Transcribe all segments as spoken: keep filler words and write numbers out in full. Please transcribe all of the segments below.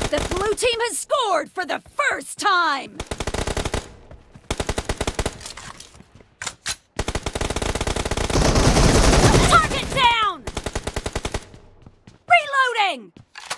The blue team has scored for the first time! Target down! Reloading!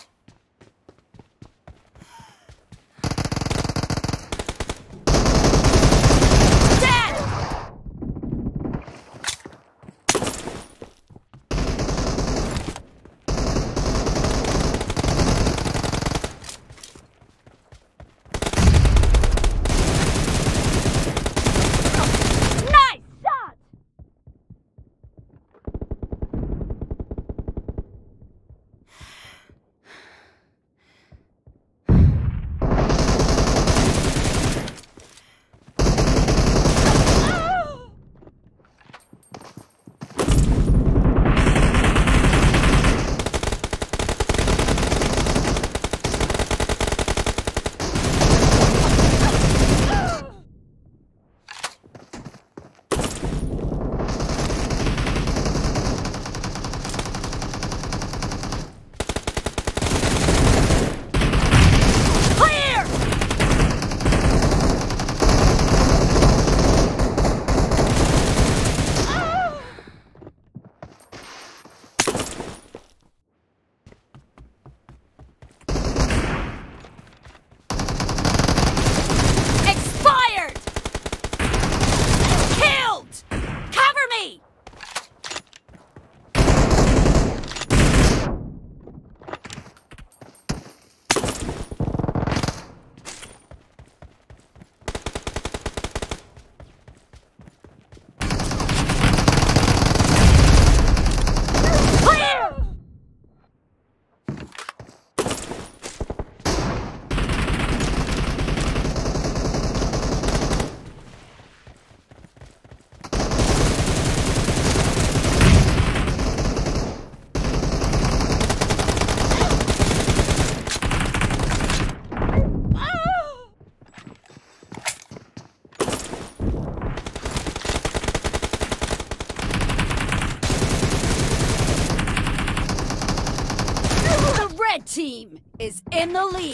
Red team is in the lead.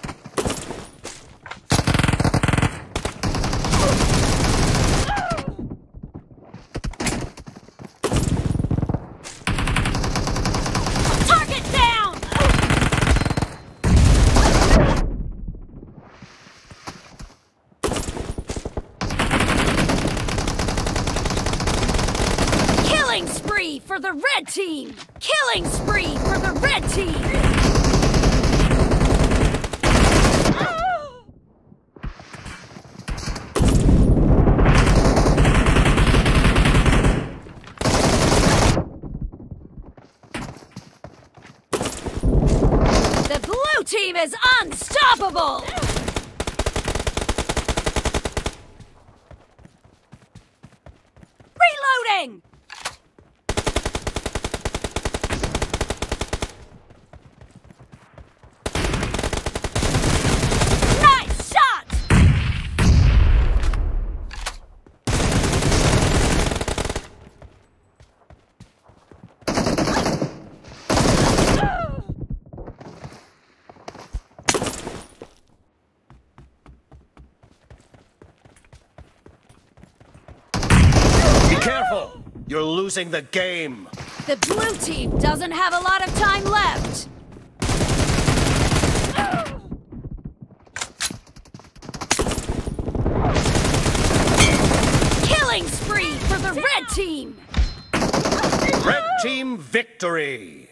Target down! Killing spree for the red team! Killing spree for the red team! The blue team is unstoppable! Reloading! Nice shot! Careful! You're losing the game! The blue team doesn't have a lot of time left! Killing spree for the red team! Red team victory!